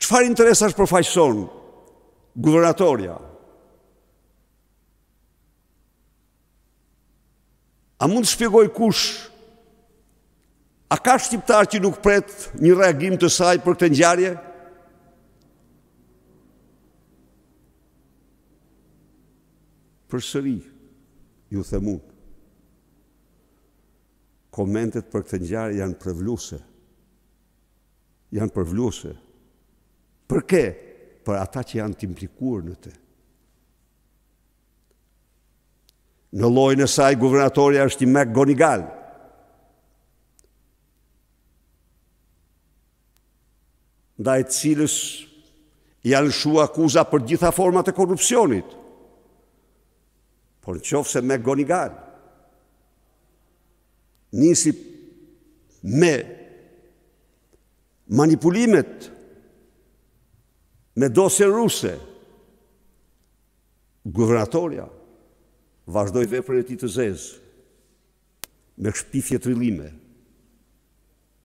Çfarë interesash përfaqëson guvernatorja? A mund të shpjegoj kush? A ka shqiptar që nuk pret një reagim të saj për këtë ngjarje? Përsëri, ju them unë, komentet për këtë ngjarje janë përvluese. Janë përvluese. Për kë? Për ata që janë të implikuar në të. Në llojin e saj guvernatorja është i McGonigal. Ndaj të cilës janë lëshuar akuza për gjitha format e korrupsionit. Por nëse McGonigal nisi me manipulimet me dosje ruse, guvernatorja vazhdoi veprën e tij të zezë me shpifje trillime.